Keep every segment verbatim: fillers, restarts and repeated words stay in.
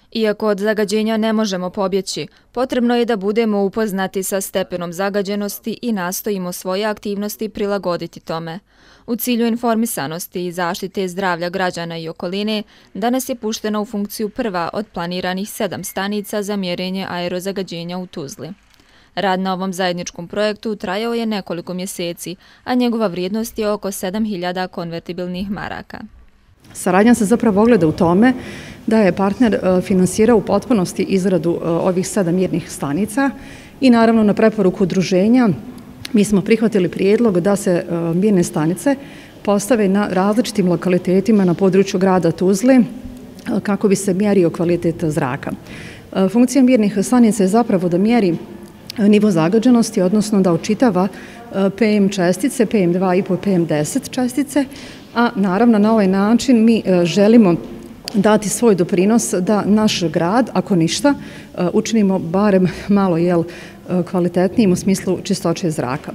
Iako od zagađenja ne možemo pobjeći, potrebno je da budemo upoznati sa stepenom zagađenosti i nastojimo svoje aktivnosti prilagoditi tome. U cilju informisanosti i zaštite zdravlja građana i okoline, danas je puštena u funkciju prva od planiranih sedam stanica za mjerenje aerozagađenja u Tuzli. Rad na ovom zajedničkom projektu trajao je nekoliko mjeseci, a njegova vrijednost je oko sedam hiljada konvertibilnih maraka. Saradnja se zapravo ogleda u tome da je partner finansirao u potpunosti izradu ovih sedam mjernih stanica i naravno na preporuku udruženja mi smo prihvatili prijedlog da se mjerne stanice postave na različitim lokalitetima na području grada Tuzle kako bi se mjerio kvalitet zraka. Funkcija mjernih stanica je zapravo da mjeri nivo zagađenosti, odnosno da očitava P M čestice, P M dva i po i P M deset čestice, a naravno na ovaj način mi želimo dati svoj doprinos da naš grad, ako ništa, učinimo barem malo jel, kvalitetnijim u smislu čistoće zraka.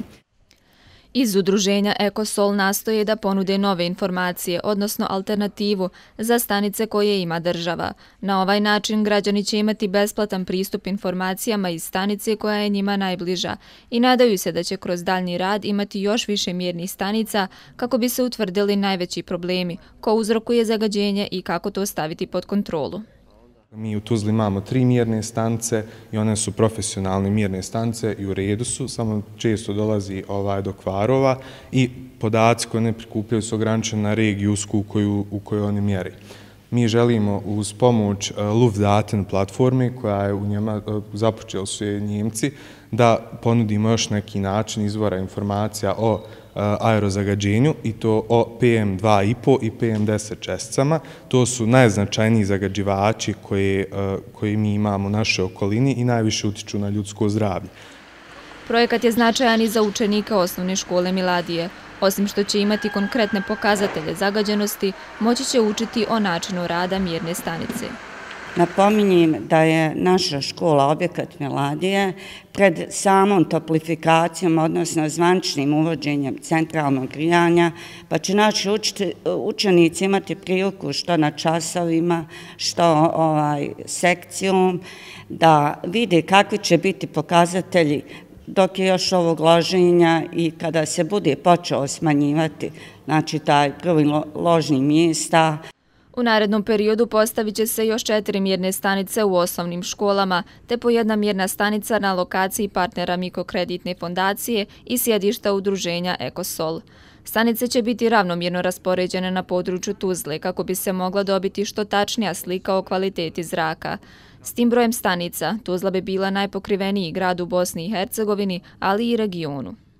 Iz udruženja Ekosol nastoje da ponude nove informacije, odnosno alternativu za stanice koje ima država. Na ovaj način građani će imati besplatan pristup informacijama iz stanice koja je njima najbliža i nadaju se da će kroz daljnji rad imati još više mjernih stanica kako bi se utvrdili najveći problemi, ko uzrokuje zagađenje i kako to staviti pod kontrolu. Mi u Tuzli imamo tri mjerne stanice i one su profesionalne mjerne stanice i u redu su, samo često dolazi ovaj do kvarova i podaci koje ne prikupljaju su ograničeni na regiju usku koju, u kojoj oni mjeri. Mi želimo uz pomoć Luftdaten platforme koja je u njema, započeli su je Njemci, da ponudimo još neki način izvora informacija o aerozagađenju i to o P M dva i po i P M deset česticama. To su najznačajniji zagađivači koje, koje mi imamo u našoj okolini i najviše utiču na ljudsko zdravlje. Projekat je značajan i za učenike osnovne škole Miladije. Osim što će imati konkretne pokazatelje zagađenosti, moći će učiti o načinu rada mjerne stanice. Napominjem da je naša škola objekat Miladije pred samom toplifikacijom, odnosno zvaničnim uvođenjem centralnog grijanja, pa će naši učenici imati priliku što na časovima, što ovaj, sekcijom, da vide kakvi će biti pokazatelji dok je još ovog loženja i kada se bude počeo smanjivati, znači taj prvi ložni mjesta. U narednom periodu postavit će se još četiri mjerne stanice u osnovnim školama, te po jedna mjerna stanica na lokaciji partnera mikrokreditne fondacije i sjedišta udruženja Ekosol. Stanice će biti ravnomjerno raspoređene na području Tuzle kako bi se mogla dobiti što tačnija slika o kvaliteti zraka. S tim brojem stanica Tuzla bi bila najpokriveniji grad u Bosni i Hercegovini, ali i regionu.